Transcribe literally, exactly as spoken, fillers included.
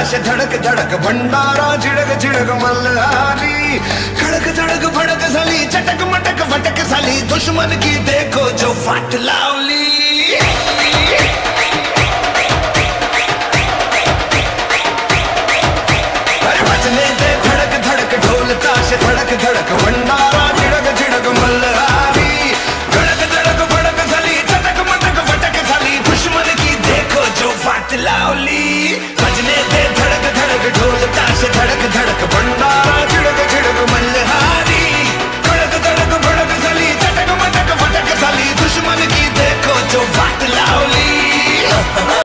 ताश धड़क धड़क भंडारा झिड़क झिड़क मल्हारी। खड़क धड़क भड़क साली चटक मटक फटक साली दुश्मन की देखो जो फाट लावली। बजने दे धड़क धड़क ढोल ताश धड़क धड़क भंडारा झिड़क झिड़क मल्हारी। धड़क धड़क भड़क साली चटक मटक फटक साली दुश्मन की देखो जो फाट लावली। बजने दे धड़क धड़क ढोल ताश धड़क धड़क भंडारा झिड़क झिड़क मल्हारी। धड़क धड़क भड़क साली चटक मटक फटक साली दुश्मन की देखो जो फाट लावली।